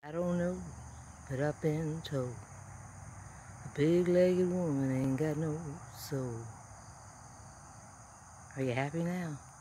I don't know, but I've been told a big-legged woman ain't got no soul. Are you happy now?